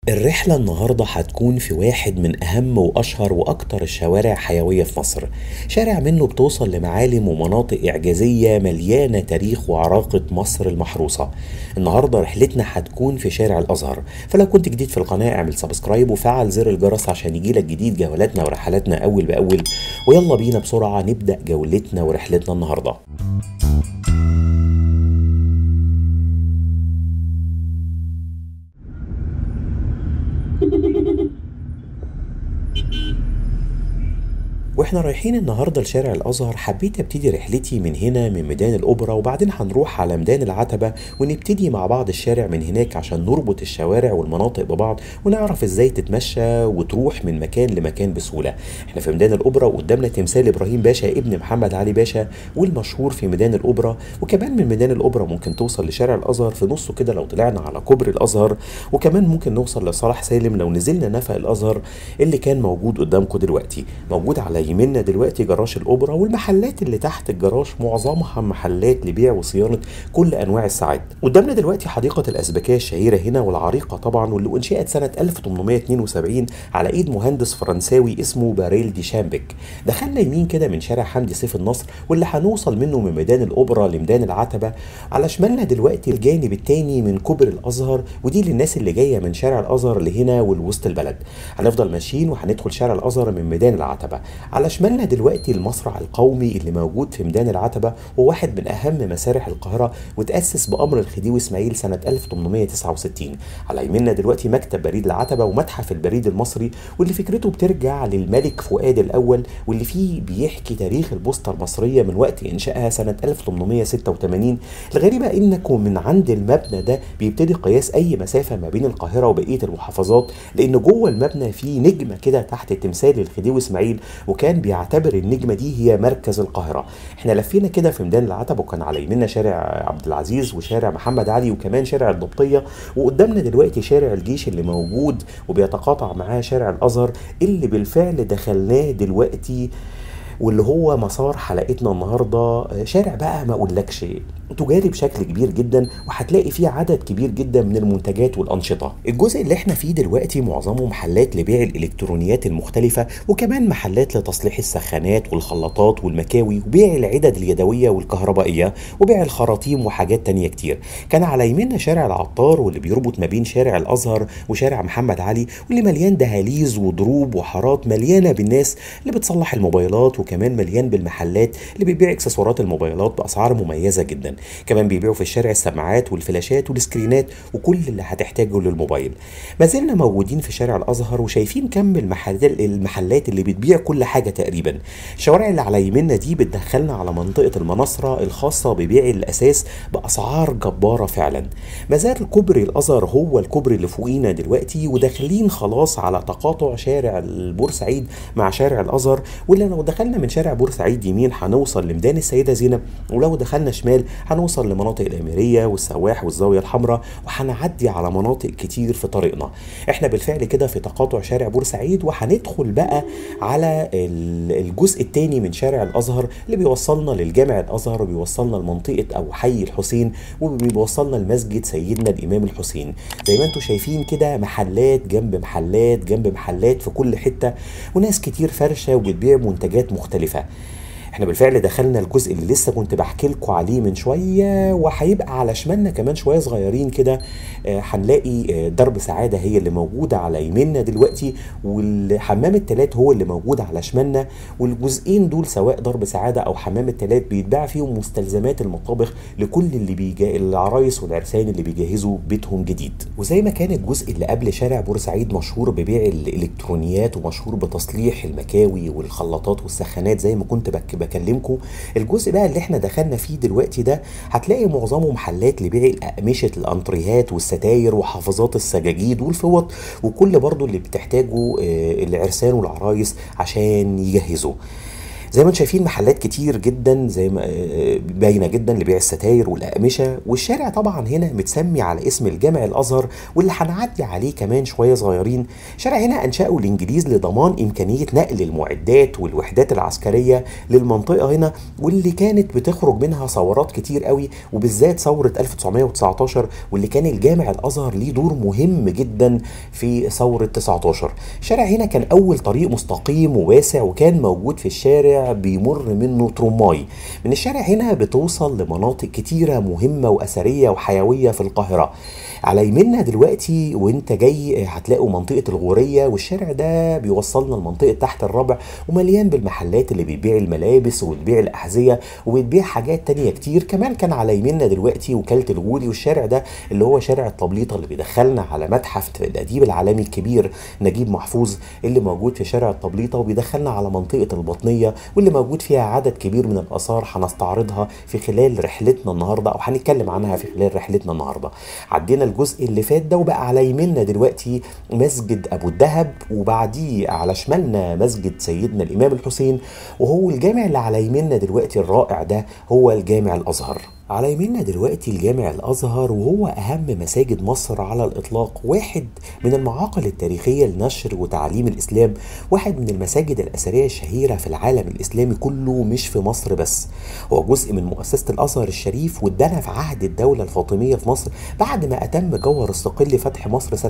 الرحلة النهاردة هتكون في واحد من أهم وأشهر وأكتر الشوارع حيوية في مصر. شارع منه بتوصل لمعالم ومناطق إعجازية مليانة تاريخ وعراقة مصر المحروسة. النهاردة رحلتنا هتكون في شارع الأزهر، فلو كنت جديد في القناة اعمل سبسكرايب وفعل زر الجرس عشان يجيلك جديد جولاتنا ورحلاتنا أول بأول. ويلا بينا بسرعة نبدأ جولتنا ورحلتنا النهاردة. واحنا رايحين النهارده لشارع الازهر حبيت ابتدي رحلتي من هنا من ميدان الاوبرا، وبعدين هنروح على ميدان العتبه ونبتدي مع بعض الشارع من هناك عشان نربط الشوارع والمناطق ببعض ونعرف ازاي تتمشى وتروح من مكان لمكان بسهوله. احنا في ميدان الاوبرا وقدامنا تمثال ابراهيم باشا ابن محمد علي باشا والمشهور في ميدان الاوبرا. وكمان من ميدان الاوبرا ممكن توصل لشارع الازهر في نصه كده لو طلعنا على كوبري الازهر، وكمان ممكن نوصل لصلاح سالم لو نزلنا نفق الازهر اللي كان موجود قدامكم دلوقتي. موجود على يمنا دلوقتي جراج الاوبرا، والمحلات اللي تحت الجراج معظمها محلات لبيع وصيانه كل انواع الساعات. قدامنا دلوقتي حديقه الازبكيه الشهيره هنا والعريقه طبعا، واللي انشئت سنه 1872 على ايد مهندس فرنساوي اسمه باريل دي شامبك. دخلنا يمين كده من شارع حمدي سيف النصر واللي هنوصل منه من ميدان الاوبرا لميدان العتبه. على شمالنا دلوقتي الجانب التاني من كوبري الازهر، ودي للناس اللي جايه من شارع الازهر لهنا والوسط البلد. هنفضل ماشيين وهندخل شارع الازهر من ميدان العتبه. على شمالنا دلوقتي المسرح القومي اللي موجود في ميدان العتبة، وواحد من أهم مسارح القاهرة، وتأسس بأمر الخديوي إسماعيل سنة 1869. على يميننا دلوقتي مكتب بريد العتبة ومتحف البريد المصري، واللي فكرته بترجع للملك فؤاد الأول، واللي فيه بيحكي تاريخ البوسطة المصرية من وقت إنشائها سنة 1886. الغريبة إنكم من عند المبنى ده بيبتدي قياس أي مسافة ما بين القاهرة وبقية المحافظات، لأن جوه المبنى فيه نجمة كده تحت تمثال الخديوي إسماعيل، وكان بيعتبر النجمه دي هي مركز القاهره. احنا لفينا كده في ميدان العتبه وكان على يميننا شارع عبد العزيز وشارع محمد علي وكمان شارع الضبطيه، وقدامنا دلوقتي شارع الجيش اللي موجود وبيتقاطع معاه شارع الازهر اللي بالفعل دخلناه دلوقتي، واللي هو مسار حلقتنا النهارده. شارع بقى ما اقولكش تجاري بشكل كبير جدا، وهتلاقي فيه عدد كبير جدا من المنتجات والانشطه. الجزء اللي احنا فيه دلوقتي معظمه محلات لبيع الالكترونيات المختلفه، وكمان محلات لتصليح السخانات والخلاطات والمكاوي، وبيع العدد اليدويه والكهربائيه، وبيع الخراطيم وحاجات تانية كتير. كان على يميننا شارع العطار واللي بيربط ما بين شارع الازهر وشارع محمد علي، واللي مليان دهاليز ودروب وحارات مليانه بالناس اللي بتصلح الموبايلات، وكمان مليان بالمحلات اللي بيبيع اكسسوارات الموبايلات باسعار مميزه جدا. كمان بيبيعوا في الشارع السماعات والفلاشات والسكرينات وكل اللي هتحتاجه للموبايل. ما زلنا موجودين في شارع الازهر وشايفين كم المحلات اللي بتبيع كل حاجه تقريبا. الشوارع اللي على يميننا دي بتدخلنا على منطقه المناصره الخاصه ببيع الاساس باسعار جباره فعلا. ما زال كوبري الازهر هو الكوبري اللي فوقينا دلوقتي، وداخلين خلاص على تقاطع شارع بورسعيد مع شارع الازهر، واللي لو دخلنا من شارع بورسعيد يمين هنوصل لميدان السيده زينب، ولو دخلنا شمال هنوصل لمناطق الاميريه والسواح والزاويه الحمراء، وهنعدي على مناطق كتير في طريقنا. احنا بالفعل كده في تقاطع شارع بورسعيد، وهندخل بقى على الجزء الثاني من شارع الازهر اللي بيوصلنا للجامع الازهر، وبيوصلنا لمنطقه او حي الحسين، وبيوصلنا لمسجد سيدنا الامام الحسين. زي ما انتم شايفين كده محلات جنب محلات جنب محلات في كل حته، وناس كتير فرشه وبتبيع منتجات مختلفه. احنا بالفعل دخلنا الجزء اللي لسه كنت بحكي لكم عليه من شويه، وهيبقى على شمالنا كمان شويه صغيرين كده هنلاقي درب سعاده هي اللي موجوده على يميننا دلوقتي، والحمام التلات هو اللي موجود على شمالنا. والجزئين دول سواء درب سعاده او حمام التلات بيتباع فيهم مستلزمات المطابخ لكل العرايس والعرسان اللي بيجهزوا بيتهم جديد. وزي ما كان الجزء اللي قبل شارع بورسعيد مشهور ببيع الالكترونيات ومشهور بتصليح المكاوي والخلاطات والسخانات زي ما كنت بكلمكم، الجزء بقى اللي احنا دخلنا فيه دلوقتي ده هتلاقي معظمه محلات لبيع الأقمشة الأنتريهات والستاير وحافظات السجاجيد والفوط، وكل برضو اللي بتحتاجه العرسان والعرايس عشان يجهزوا. زي ما انتم شايفين محلات كتير جدا زي ما باينه جدا لبيع الستاير والاقمشه، والشارع طبعا هنا متسمي على اسم الجامع الازهر واللي هنعدي عليه كمان شويه صغيرين. شارع هنا انشاه الانجليز لضمان امكانيه نقل المعدات والوحدات العسكريه للمنطقه هنا، واللي كانت بتخرج منها ثورات كتير قوي، وبالذات ثوره 1919 واللي كان الجامع الازهر ليه دور مهم جدا في ثوره 19. الشارع هنا كان اول طريق مستقيم وواسع، وكان موجود في الشارع بيمر منه ترماي. من الشارع هنا بتوصل لمناطق كتيرة مهمة وأثرية وحيوية في القاهرة. على يمنا دلوقتي وانت جاي هتلاقوا منطقة الغورية، والشارع ده بيوصلنا لمنطقة تحت الربع، ومليان بالمحلات اللي بتبيع الملابس وبتبيع الأحذية وبتبيع حاجات تانية كتير. كمان كان على يمنا دلوقتي وكالة الغولي، والشارع ده اللي هو شارع التبليطة اللي بيدخلنا على متحف الأديب العالمي الكبير نجيب محفوظ اللي موجود في شارع التبليطة، وبيدخلنا على منطقة البطنية واللي موجود فيها عدد كبير من الآثار هنستعرضها في خلال رحلتنا النهاردة، أو هنتكلم عنها في خلال رحلتنا النهاردة. عدينا الجزء اللي فات ده، وبقى على يميننا دلوقتي مسجد أبو الدهب، وبعديه على شمالنا مسجد سيدنا الإمام الحسين، وهو الجامع اللي على يميننا دلوقتي الرائع ده هو الجامع الأزهر. على يميننا دلوقتي الجامع الأزهر، وهو أهم مساجد مصر على الإطلاق، واحد من المعاقل التاريخية لنشر وتعليم الإسلام، واحد من المساجد الأثرية الشهيرة في العالم الإسلامي كله مش في مصر بس. هو جزء من مؤسسة الأزهر الشريف، واتبنى في عهد الدولة الفاطمية في مصر بعد ما أتم جوهر الصقل فتح مصر سنة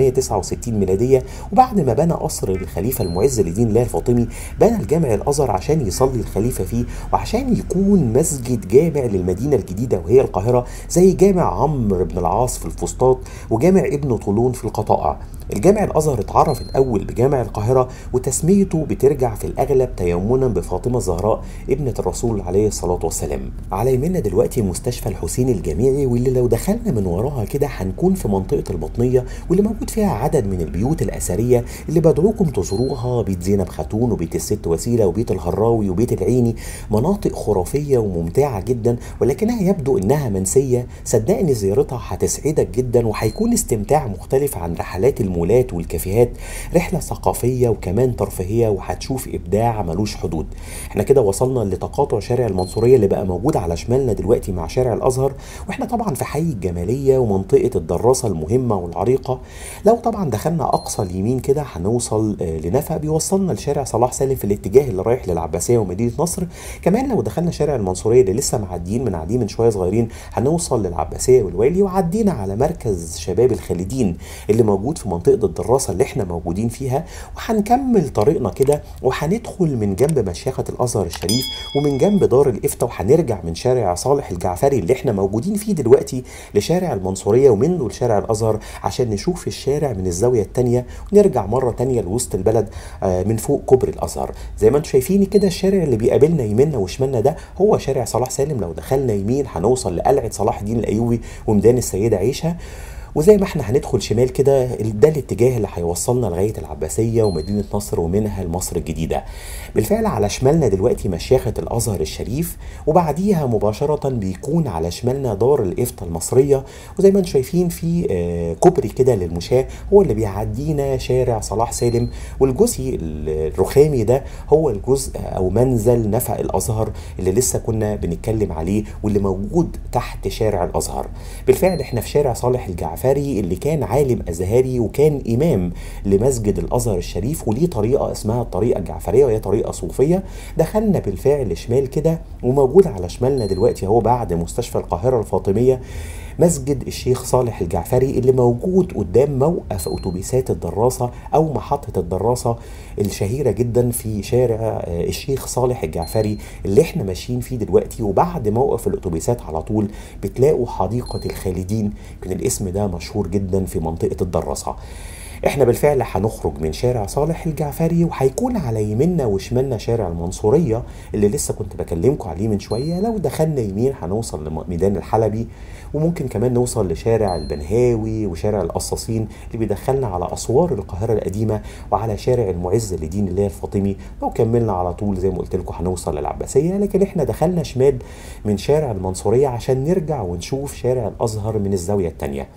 969 ميلادية، وبعد ما بنى قصر الخليفة المعز لدين الله الفاطمي بنى الجامع الأزهر عشان يصلي الخليفة فيه، وعشان يكون مسجد جامع للمدينة الجديدة وهي القاهرة، زي جامع عمرو بن العاص في الفسطاط وجامع ابن طولون في القطائع. الجامع الأزهر اتعرف الأول بجامع القاهرة، وتسميته بترجع في الأغلب تيمنا بفاطمة الزهراء ابنة الرسول عليه الصلاة والسلام. على يمنا دلوقتي مستشفى الحسين الجامعي، واللي لو دخلنا من وراها كده هنكون في منطقة البطنية، واللي موجود فيها عدد من البيوت الأثرية اللي بدعوكم تزوروها، بيت زينب خاتون وبيت الست وسيلة وبيت الهراوي وبيت العيني. مناطق خرافية وممتعة جدا، ولكنها يبدو إنها منسية. صدقني زيارتها هتسعدك جدا، وهيكون استمتاع مختلف عن رحلات المولات والكافيهات، رحلة ثقافية وكمان ترفيهية، وهتشوف إبداع ملوش حدود. احنا كده وصلنا لتقاطع شارع المنصورية اللي بقى موجود على شمالنا دلوقتي مع شارع الأزهر، واحنا طبعا في حي الجمالية ومنطقة الدراسة المهمة والعريقة. لو طبعا دخلنا أقصى اليمين كده هنوصل لنفق بيوصلنا لشارع صلاح سالم في الاتجاه اللي رايح للعباسية ومدينة نصر. كمان لو دخلنا شارع المنصورية اللي لسه معديين من شوية صغيرين هنوصل للعباسية والويلي، وعدينا على مركز شباب الخالدين اللي موجود في منطقة الدراسة اللي احنا موجودين فيها، وهنكمل طريقنا كده وهندخل من جنب مشيخة الأزهر الشريف ومن جنب دار الإفتاء، وهنرجع من شارع صالح الجعفري اللي احنا موجودين فيه دلوقتي لشارع المنصورية ومنه لشارع الأزهر، عشان نشوف الشارع من الزاوية التانية، ونرجع مرة تانية لوسط البلد من فوق كوبري الأزهر. زي ما انتم شايفين كده الشارع اللي بيقابلنا يميننا وشمالنا ده هو شارع صلاح سالم. لو دخلنا يمين هنوصل لقلعة صلاح الدين الأيوبي وميدان السيدة عيشة، وزي ما احنا هندخل شمال كده ده الاتجاه اللي هيوصلنا لغايه العباسيه ومدينه نصر ومنها لمصر الجديده. بالفعل على شمالنا دلوقتي مشيخه الازهر الشريف، وبعديها مباشره بيكون على شمالنا دار الافتاء المصريه، وزي ما انتم شايفين في كوبري كده للمشاة هو اللي بيعدينا شارع صلاح سالم. والجزء الرخامي ده هو الجزء او منزل نفق الازهر اللي لسه كنا بنتكلم عليه واللي موجود تحت شارع الازهر. بالفعل احنا في شارع صالح الجعفري اللي كان عالم أزهري وكان إمام لمسجد الأزهر الشريف، وليه طريقة اسمها الطريقة الجعفرية وهي طريقة صوفية. دخلنا بالفعل شمال كده، وموجود على شمالنا دلوقتي هو بعد مستشفى القاهرة الفاطمية مسجد الشيخ صالح الجعفري اللي موجود قدام موقف أتوبيسات الدراسة أو محطة الدراسة الشهيرة جدا في شارع الشيخ صالح الجعفري اللي احنا ماشيين فيه دلوقتي. وبعد موقف الأتوبيسات على طول بتلاقوا حديقة الخالدين، كان الاسم ده مشهور جدا في منطقة الدراسة. احنا بالفعل هنخرج من شارع صالح الجعفري، وهيكون على يميننا وشمالنا شارع المنصورية اللي لسه كنت بكلمكم عليه من شوية. لو دخلنا يمين هنوصل لميدان الحلبي، وممكن كمان نوصل لشارع البنهاوي وشارع القصاصين اللي بيدخلنا على أسوار القاهرة القديمة، وعلى شارع المعز لدين الله الفاطمي. لو كملنا على طول زي ما قلت لكم هنوصل للعباسية، لكن احنا دخلنا شمال من شارع المنصورية عشان نرجع ونشوف شارع الأزهر من الزاوية التانية.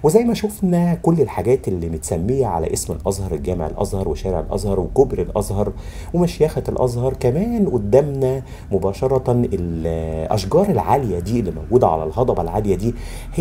وزي ما شفنا كل الحاجات اللي متسمية على اسم الأزهر، الجامع الأزهر وشارع الأزهر وكوبري الأزهر ومشيخة الأزهر، كمان قدامنا مباشرة الأشجار العالية دي اللي موجودة على الهضبة العالية دي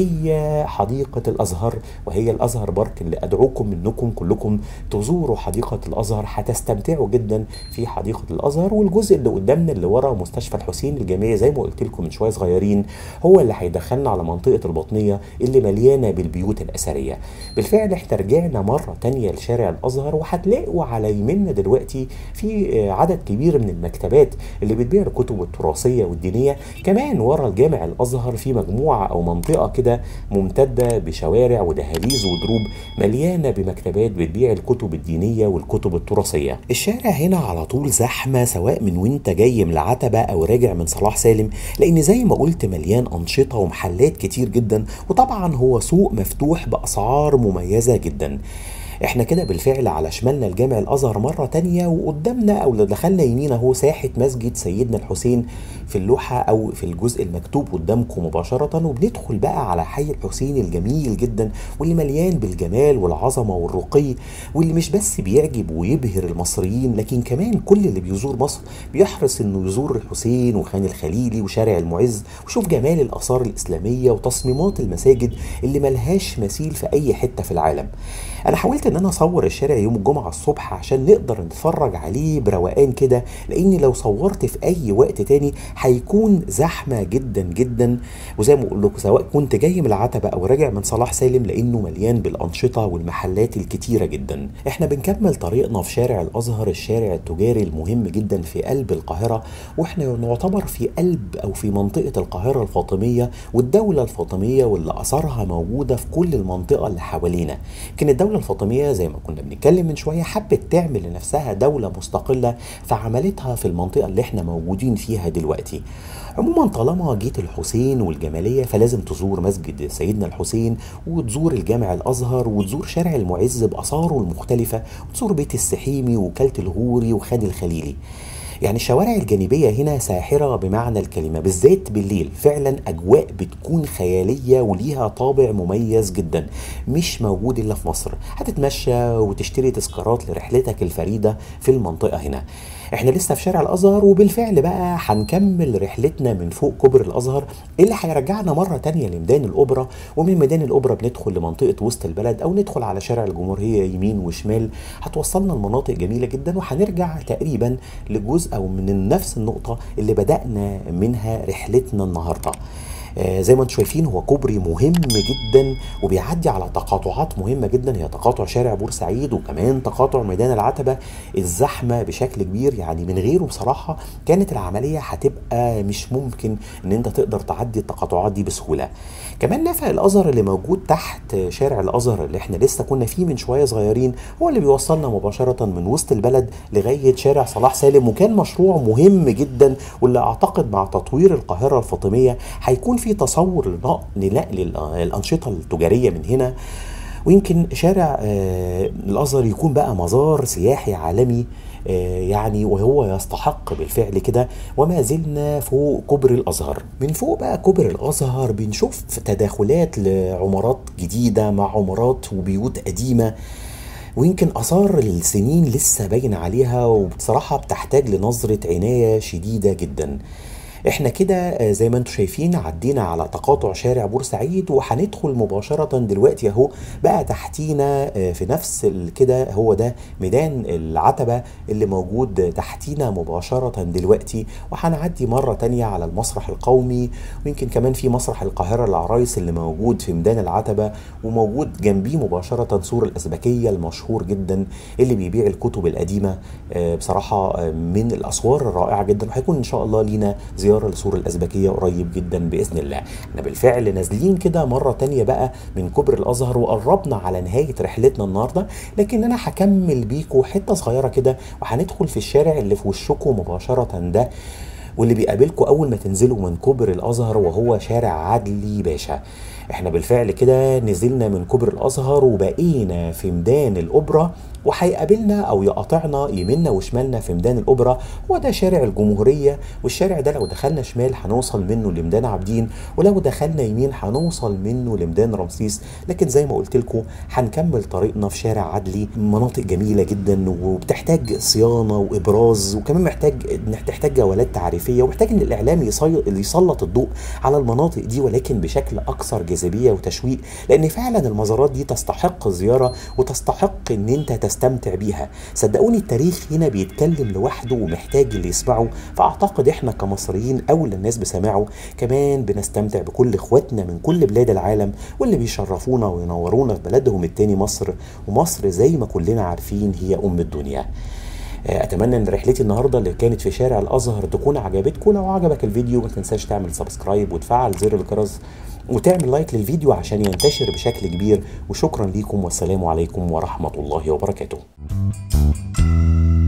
هي حديقة الأزهر، وهي الأزهر بارك اللي أدعوكم منكم كلكم تزوروا حديقة الأزهر. هتستمتعوا جدا في حديقة الأزهر. والجزء اللي قدامنا اللي ورا مستشفى الحسين الجامعي زي ما قلت لكم من شوية صغيرين هو اللي هيدخلنا على منطقة البطنية اللي مليانة بالبيوت الأثرية. بالفعل احنا رجعنا مرة تانية لشارع الأزهر، وهتلاقوا على يمنا دلوقتي في عدد كبير من المكتبات اللي بتبيع الكتب التراثية والدينية. كمان ورا الجامع الأزهر في مجموعة أو منطقة كده ممتدة بشوارع ودهاليز ودروب مليانة بمكتبات بتبيع الكتب الدينية والكتب التراثية. الشارع هنا على طول زحمة، سواء من وانت جاي من العتبة أو راجع من صلاح سالم، لأن زي ما قلت مليان أنشطة ومحلات كتير جدا، وطبعا هو سوق مفتوح بأسعار مميزة جدا. احنا كده بالفعل على شمالنا الجامع الازهر مرة تانية، وقدامنا او لو دخلنا يمين اهو ساحة مسجد سيدنا الحسين في اللوحة او في الجزء المكتوب قدامكم مباشرة. وبندخل بقى على حي الحسين الجميل جدا واللي مليان بالجمال والعظمة والرقي، واللي مش بس بيعجب ويبهر المصريين لكن كمان كل اللي بيزور مصر بيحرص انه يزور الحسين وخان الخليلي وشارع المعز وشوف جمال الاثار الاسلامية وتصميمات المساجد اللي ملهاش مثيل في اي حتة في العالم. انا حاولت ان انا اصور الشارع يوم الجمعة الصبح عشان نقدر نتفرج عليه بروقان كده، لاني لو صورت في اي وقت تاني هيكون زحمة جدا جدا. وزي ما اقول لكم سواء كنت جاي من العتبة او راجع من صلاح سالم لانه مليان بالانشطة والمحلات الكتيرة جدا. احنا بنكمل طريقنا في شارع الازهر، الشارع التجاري المهم جدا في قلب القاهرة، واحنا نعتبر في قلب او في منطقة القاهرة الفاطمية والدولة الفاطمية واللي اثارها موجودة في كل المنطقة اللي حوالينا. كانت الدولة الفاطمية زي ما كنا بنتكلم من شوية حبت تعمل لنفسها دولة مستقلة، فعملتها في المنطقة اللي احنا موجودين فيها دلوقتي. عموما طالما جيت الحسين والجمالية فلازم تزور مسجد سيدنا الحسين، وتزور الجامع الأزهر، وتزور شارع المعز بآثاره المختلفة، وتزور بيت السحيمي وكالة الغوري وخان الخليلي. يعني الشوارع الجانبية هنا ساحرة بمعنى الكلمة، بالذات بالليل فعلا أجواء بتكون خيالية وليها طابع مميز جدا مش موجود إلا في مصر. هتتمشى وتشتري تذكارات لرحلتك الفريدة في المنطقة هنا. احنا لسه في شارع الازهر، وبالفعل بقى هنكمل رحلتنا من فوق كوبري الازهر اللي هيرجعنا مرة تانية لميدان الاوبرا، ومن ميدان الاوبرا بندخل لمنطقة وسط البلد او ندخل على شارع الجمهورية يمين وشمال، هتوصلنا لمناطق جميلة جدا، وهنرجع تقريبا لجزء او من نفس النقطة اللي بدأنا منها رحلتنا النهاردة. زي ما انتم شايفين هو كوبري مهم جدا وبيعدي على تقاطعات مهمه جدا، هي تقاطع شارع بورسعيد وكمان تقاطع ميدان العتبه. الزحمه بشكل كبير، يعني من غيره بصراحه كانت العمليه هتبقى مش ممكن ان انت تقدر تعدي التقاطعات دي بسهوله. كمان نفق الازهر اللي موجود تحت شارع الازهر اللي احنا لسه كنا فيه من شويه صغيرين هو اللي بيوصلنا مباشره من وسط البلد لغايه شارع صلاح سالم، وكان مشروع مهم جدا واللي اعتقد مع تطوير القاهره الفاطميه هيكون في تصور لنقل الأنشطة التجارية من هنا. ويمكن شارع الأزهر يكون بقى مزار سياحي عالمي، يعني وهو يستحق بالفعل كده. وما زلنا فوق كوبري الأزهر. من فوق بقى كوبري الأزهر بنشوف تداخلات لعمارات جديدة مع عمارات وبيوت قديمة، ويمكن آثار السنين لسه باين عليها، وبصراحة بتحتاج لنظرة عناية شديدة جدا. احنا كده زي ما انتم شايفين عدينا على تقاطع شارع بورسعيد، وهندخل مباشرة دلوقتي اهو بقى تحتينا في نفس كده هو ده ميدان العتبة اللي موجود تحتينا مباشرة دلوقتي، وهنعدي مرة تانية على المسرح القومي، ويمكن كمان في مسرح القاهرة العرايس اللي موجود في ميدان العتبة، وموجود جنبيه مباشرة سور الأزبكية المشهور جدا اللي بيبيع الكتب القديمة. بصراحة من الأسوار الرائعة جدا، وهيكون إن شاء الله لينا زيارة لسور الأزبكية قريب جدا بإذن الله. احنا بالفعل نازلين كده مرة تانية بقى من كوبري الأزهر، وقربنا على نهاية رحلتنا النهاردة، لكن أنا هكمل بيكم حتة صغيرة كده، وهندخل في الشارع اللي في وشكم مباشرة ده واللي بيقابلكم أول ما تنزلوا من كوبري الأزهر، وهو شارع عدلي باشا. احنا بالفعل كده نزلنا من كوبري الازهر وبقينا في ميدان الاوبرا، وهيقابلنا او يقاطعنا يمنا وشمالنا في ميدان الاوبرا. هو ده شارع الجمهوريه، والشارع ده لو دخلنا شمال هنوصل منه لميدان عابدين، ولو دخلنا يمين هنوصل منه لميدان رمسيس. لكن زي ما قلت لكم هنكمل طريقنا في شارع عدلي، مناطق جميله جدا وبتحتاج صيانه وابراز، وكمان تحتاج جولات تعريفيه، ومحتاج ان الاعلام يسلط الضوء على المناطق دي، ولكن بشكل اكثر جاذبيه وتشويق، لان فعلا المزارات دي تستحق زياره وتستحق ان انت تستمتع بيها. صدقوني التاريخ هنا بيتكلم لوحده ومحتاج اللي يسمعه، فاعتقد احنا كمصريين اولى الناس بسماعه. كمان بنستمتع بكل اخواتنا من كل بلاد العالم واللي بيشرفونا وينورونا في بلدهم التاني مصر. ومصر زي ما كلنا عارفين هي ام الدنيا. اتمنى ان رحلتي النهارده اللي كانت في شارع الازهر تكون عجبتكم. لو عجبك الفيديو ما تنساش تعمل سبسكرايب وتفعل زر الجرس وتعمل لايك للفيديو عشان ينتشر بشكل كبير. وشكرا ليكم والسلام عليكم ورحمة الله وبركاته.